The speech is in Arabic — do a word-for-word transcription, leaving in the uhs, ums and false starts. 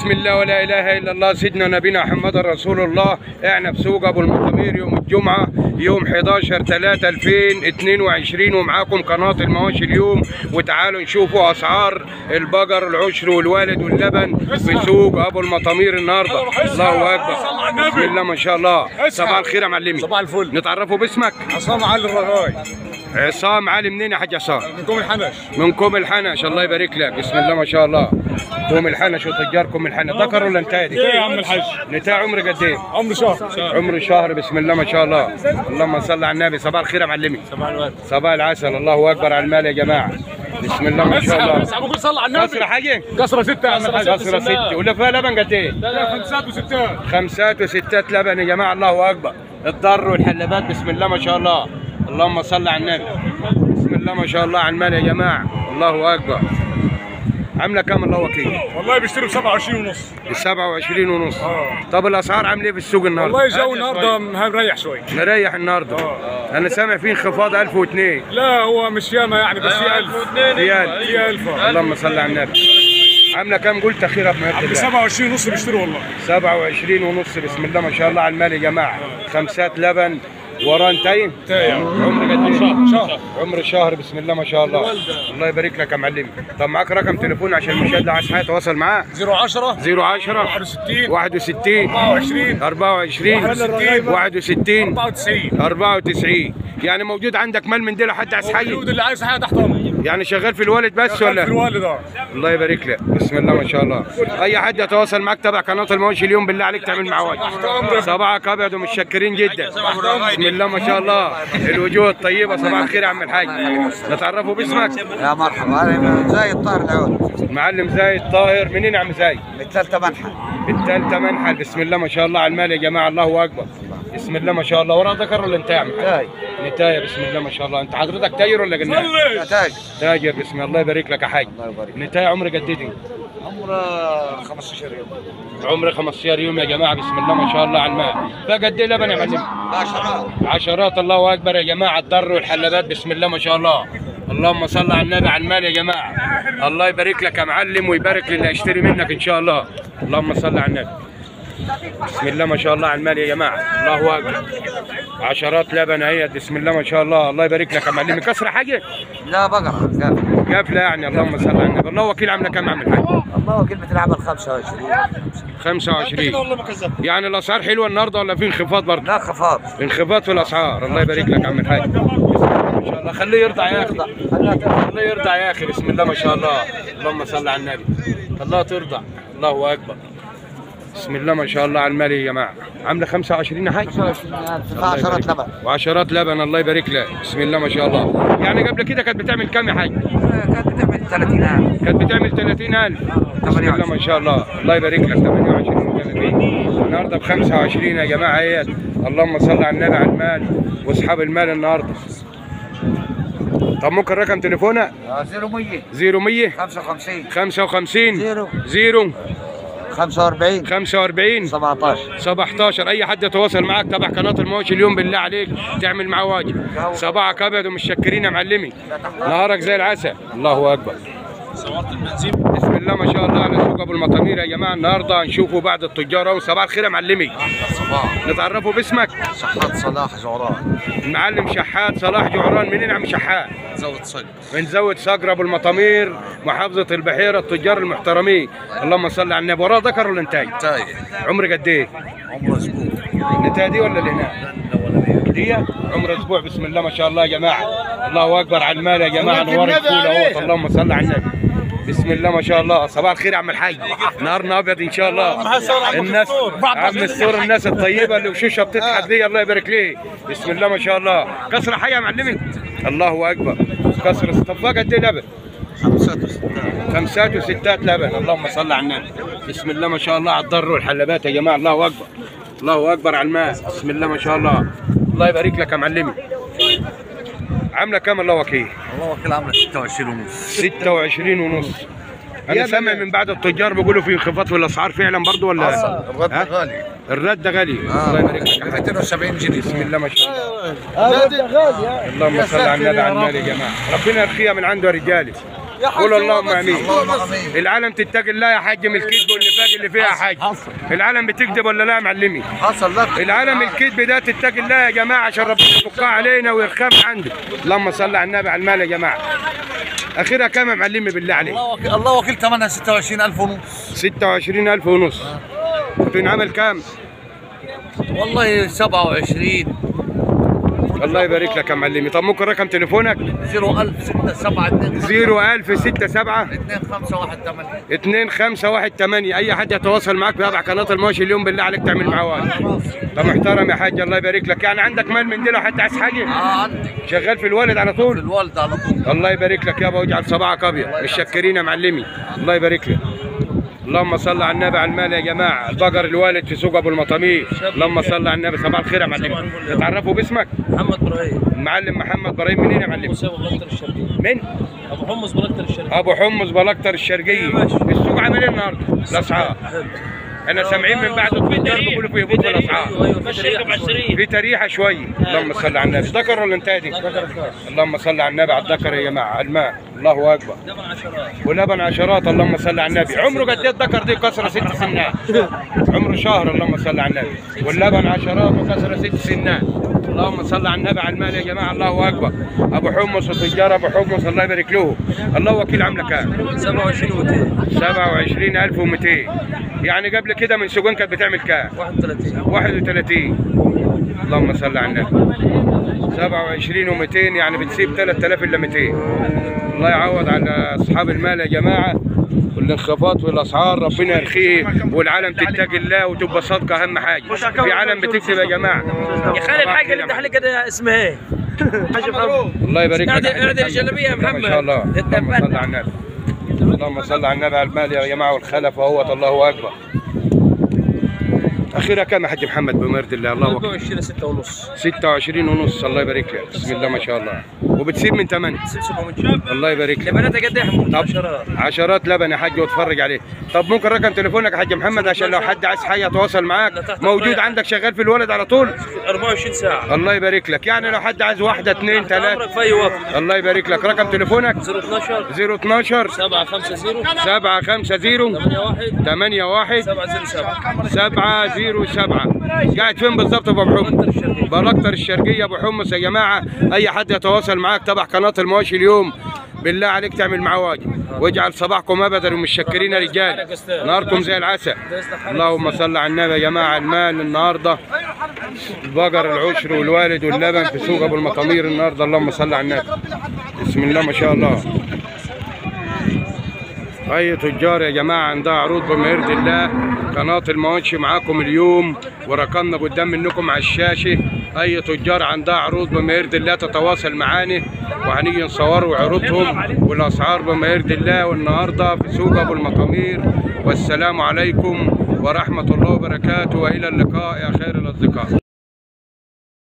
بسم الله ولا اله الا الله سيدنا نبينا محمد رسول الله. احنا في سوق ابو المطامير يوم الجمعه يوم حداشر تلاتة ألفين واتنين وعشرين، ومعاكم قناه المواشي اليوم. وتعالوا نشوفوا اسعار البقر العشر والوالد واللبن في سوق ابو المطامير النهارده. الله اكبر، بسم الله ما شاء الله. صباح الخير يا معلمي. صباح الفل. نتعرفوا باسمك؟ عصام علي الرغاي. عصام علي منين يا حاج عصام؟ من كوم الحنش. من كوم الحنش، الله يبارك لك. بسم الله ما شاء الله. كوم الحنش وتجار كوم الحنش. ذكر ولا انتهى دي؟ ايه يا عم الحاج؟ نتاع عمر قد ايه؟ عمر شهر. عمر شهر. بسم الله ما شاء الله. اللهم صل على النبي. صباح الخير يا معلمي. صباح الورد. صباح العسل. الله اكبر على المال يا جماعه. بسم الله ما شاء الله. بس ابوك صلى على النبي. كسره حاجه؟ كسره ستة يا عم الحاج. كسره ستة. ولا فيها لبن قد ايه؟ لا خمسات وستات. خمسات وستات لبن يا جماعه. الله اكبر. الضر والحلبات بسم الله ما شاء الله. اللهم صل على النبي. بسم الله ما شاء الله على المال يا جماعه. الله اكبر. عامله كام الله وكيل؟ والله بيشتروا ب سبعة وعشرين ونص. ب سبعة وعشرين ونص. اه. طب الاسعار عامله ايه في السوق النهارده؟ والله جو النهارده مريح شوي. مريح النهارده. اه. انا سامع فيه انخفاض ألف واثنين. لا هو مش ياما يعني، بس في ألف. في ألف. في ألف. اللهم صل على النبي. عامله كام قلت اخيرا في عم سبعة وعشرين ونص بيشتروا والله. سبعة وعشرين ونص. بسم الله ما شاء الله على المال يا جماعه. خمسات لبن. وران تايم. تايم. عمر قد ايه؟ شهر. شهر. عمر شهر. بسم الله ما شاء الله. الله يبارك لك يا معلمي. طب معاك رقم تليفون عشان المشاهد اللي عايز يتواصل معاه؟ صفر عشرة صفر عشرة واحد وستين واحد وستين أربعة وعشرين أربعة وعشرين واحد وستين أربعة وتسعين أربعة وتسعين. يعني موجود عندك مال من دي لحد عايز حي؟ موجود، اللي عايز حاجه تحت امره. يعني شغال في الوالد بس ولا؟ في الوالد. اه. الله يبارك لك. بسم الله ما شاء الله. اي حد يتواصل معاك تبع قناه المواشي اليوم بالله عليك تعمل معاه واجب. صباحك ابيض ومتشكرين جدا. بسم الله ما شاء الله. الوجوه الطيبه. صباح الخير يا عم الحاج. نتعرفوا باسمك؟ يا مرحبا، انا زايد طاهر العود. معلم زايد طاهر. منين يا عم زايد؟ من الثالثه منحل. الثالثه منحل. بسم الله ما شاء الله على المال يا جماعه. الله اكبر. بسم الله ما شاء الله. ورا ذكر ولا انت يا عم؟ تاج. نتايه. بسم الله ما شاء الله. انت حضرتك تاجر ولا جنان؟ تاج. تاجر. بسم الله. الله يبارك لك يا حاج. الله يبارك. نتايه عمر قد ايه؟ عمره خمستاشر يوم. عمر خمستاشر يوم يا جماعه. بسم الله ما شاء الله على المال. فقد ايه لبن يا معلم؟ عشرات. عشرات. الله اكبر يا جماعه. الضر والحلبات بسم الله ما شاء الله. اللهم صل على النبي على المال يا جماعه. الله يبارك لك يا معلم ويبارك للي هيشتري منك ان شاء الله. اللهم صل على النبي. بسم الله ما شاء الله على المال يا جماعه. الله اكبر. عشرات لبن اهي. بسم الله ما شاء الله. الله يبارك لك يا معلم. كسر حاجه؟ لا بقرة قافلة. قافله يعني. اللهم صل على النبي. الله وكيل. عامله كام يا عم الحاج؟ الله وكيل بتلعبها ال خمسة وعشرين. خمسة وعشرين. يعني الاسعار حلوه النهارده ولا في انخفاض برضه؟ لا خفاض. انخفاض في الاسعار. الله يبارك لك يا عم الحاج. ما شاء الله. خليه يرضع يا اخي. خليه يرضع يا اخي. بسم الله ما شاء الله. اللهم صل على النبي. الله ترضع. الله اكبر. بسم الله ما شاء الله على المال يا جماعه. عامله خمسة وعشرين يا حاج؟ خمسة وعشرين ألف. عشرات لبن. وعشرات لبن. الله يبارك لك. بسم الله ما شاء الله. يعني قبل كده كانت بتعمل كام يا حاج؟ كانت بتعمل ثلاثين ألف. كانت بتعمل ثلاثين ألف. بسم الله ما شاء الله. الله يبارك لك. ثمانية وعشرين وثلاثين. النهارده ب خمسة وعشرين يا جماعه اهيت. اللهم صل على النبي على المال واصحاب المال النهارده. طب ممكن رقم تليفونك؟ زيرو مية. زيرو مية خمسة وخمسين. خمسة وخمسين زيرو. زيرو خمسة وأربعين. خمسة وأربعين سبعتاشر. سبعتاشر. اي حد يتواصل معاك تبع قناه المواشي اليوم بالله عليك تعمل معاه واجب. صباحك ابيض ومتشكرين يا معلمي. نهارك زي العسل. الله اكبر. صورت البنزين. بسم الله ما شاء الله على سوق ابو المطامير يا جماعه. النهارده هنشوفوا بعض التجار. وصباح الخير يا معلمي. صباح. نتعرفوا باسمك؟ شحات صلاح جوران. المعلم شحات صلاح جعران. منين يا عم شحات؟ زود صقر. من زود صقر ابو المطامير محافظه البحيره. التجار المحترمين. اللهم صل على النبي. وراه ذكر ولا انتاي؟ تاي. عمر قد ايه؟ عمره اسبوع. النتايه دي ولا اللي هناك؟ دي عمر اسبوع. بسم الله ما شاء الله يا جماعه. الله اكبر على المال يا جماعه. نور الفول اهوت. اللهم صل على النبي. بسم الله ما شاء الله. صباح الخير يا عم الحاج. نهارنا ابيض ان شاء الله. الناس عم السور الناس الطيبه اللي وشوشها بتضحك دي. الله يبارك ليه. بسم الله ما شاء الله. كسر حي يا معلمي. الله اكبر. كسر. طب قد ايه لبن؟ خمسات وستات. خمسات وستات لبن. اللهم صل على النبي. بسم الله ما شاء الله على الضر والحلبات يا جماعه. الله اكبر. الله اكبر على الماء. بسم الله ما شاء الله. الله يبارك لك يا معلمي. عامله كام الله وكيل؟ الله وكيل عامله ستة وعشرين ونص. ستة وعشرين ونص. انا سامع من بعض التجار بيقولوا في انخفاض في الاسعار فعلا برضه ولا؟ الرد غالي. الرد ده غالي. آه. الله يبارك لك. مئتين وسبعين جنيه. بسم الله ما شاء الله. اللهم صل على النبي على المال يا جماعه. ربنا يرخيها من عنده يا رجالي. قولوا اللهم امين. اللهم امين. العالم تتقي الله يا حاج من الكذب والنفاق اللي فيها يا حاج. العالم بتكذب ولا لا يا معلمي؟ حصل لك. العالم الكذب ده تتقي الله يا جماعه عشان ربنا يفكها علينا ويرخم عنده. اللهم صل على النبي على المال يا جماعه. اخرها كام يا معلمي بالله عليك؟ الله وكيل الله وكيل ثمنها ستة وعشرين ألف ونص. ستة وعشرين ألف ونص. بتنعمل كام؟ والله سبعة وعشرين. الله يبارك لك يا معلمي. طب ممكن رقم تليفونك؟ صفر ألف ستة سبعة اتنين صفر ألف ستة سبعة اتنين خمسة واحد ثمانية. اتنين خمسة واحد ثمانية. اي حد يتواصل معاك بيابع قناه المواشي اليوم بالله عليك تعمل معاه واجب. طب محترم يا حاج الله يبارك لك. يعني عندك مال من دي لو حد عايز حاجه؟ اه عندي. شغال في الوالد على في طول؟ الوالد على طول. الله يبارك لك يابا واجعل صباعك ابيض. متشكرين يا معلمي. الله يبارك لك. اللهم صل على النبي على المال يا جماعه. البقر الوالد في سوق ابو المطامير. اللهم صل على النبي. صباح الخير يا معلم. تتعرفوا باسمك؟ محمد ابراهيم. المعلم محمد ابراهيم منين يا معلم؟ مساوي بلقطر الشرقية. من؟ ابو حمص بلقطر الشرقية. ابو حمص بلقطر الشرقيه. السوق عامل ايه النهارده؟ الاسعار. انا سامعين من بعد التجار بيقولوا في هبوط في الاسعار. في تريحه شويه. اللهم صل على النبي. ذكر ولا انت دي؟ اللهم صل على النبي على الذكر يا جماعه. الماء الله اكبر. لبن عشرات. ولبن عشرات. اللهم صل على النبي. عمره قد ايه الذكر دي؟ كسره ست سنات. عمره شهر. اللهم صل على النبي. واللبن عشرات وكسره ست سنات. اللهم صل على النبي على المال يا جماعه. الله اكبر. ابو حمص وتجار ابو حمص الله يبارك له. الله وكيل عامله كام؟ سبعة وعشرين ومئتين. سبعة وعشرين ألف ومئتين. يعني قبل كده من سجون كانت بتعمل كام؟ واحد وثلاثين. واحد وثلاثين. اللهم صل على النبي. سبعة وعشرين ومئتين يعني بتسيب ثلاثة آلاف الا مئتين. الله يعوض على اصحاب المال يا جماعه. والانخفاض في الاسعار ربنا يرخيه والعالم تتقي الله وتبقى صادقه اهم حاجه. في عالم بتكذب يا جماعه. يا خالي الحاجه اللي انت حلقه ده اسمها ايه؟ الله يبارك لك. اعدل الجلابيه يا محمد. ما شاء الله. اللهم صل على النبي. اللهم صل على النبي على المال يا جماعه والخلف اهوت. الله اكبر. اخيرا كم يا حاج محمد بمرد الله؟ الله اكبر. أربعة وعشرين ستة ونص. ستة وعشرين ونص. الله يبارك لك. بسم الله ما شاء الله. وبتسيب من ثمانية. سبعمية. الله يبارك لك. لبناتها قد ايه يا حمود؟ طب عشرات. عشرات لبن يا حاج واتفرج عليه. طب ممكن رقم تليفونك يا حاج محمد عشان لو حد عايز حاجه يتواصل معاك؟ موجود عندك شغال في الولد على طول؟ أربعة وعشرين ساعة. الله يبارك لك. يعني لو حد عايز واحده اثنين ثلاثه في اي وقت. الله يبارك لك. رقم تليفونك؟ صفر اثناشر صفر اثناشر سبعة خمسة صفر سبعة خمسة صفر ثمانية واحد ثمانية واحد سبعة صفر سبعة. سبعة صفر سبعة. قاعد فين بالظبط ابو حمص؟ بلقطر الشرقيه ابو حمص يا جماعه. اي حد يتواصل معاك تبع قناه المواشي اليوم بالله عليك تعمل معاه واجب. واجعل صباحكم ابدا ومتشكرين يا رجال. نهاركم زي العسل. اللهم صل على النبي يا جماعه. المال النهارده البقر العشر والوالد واللبن في سوق ابو المطامير النهارده. اللهم صل على النبي. بسم الله ما شاء الله. اي تجار يا جماعه عندها عروض بما يرضي الله. قناه المواشي معاكم اليوم ورقمنا قدام منكم على الشاشه. اي تجار عندها عروض بما يرضي الله تتواصل معانا وهنيجي نصوروا عروضهم والاسعار بما يرضي الله. والنهارده في سوق ابو المطامير. والسلام عليكم ورحمه الله وبركاته والى اللقاء يا خير الاصدقاء.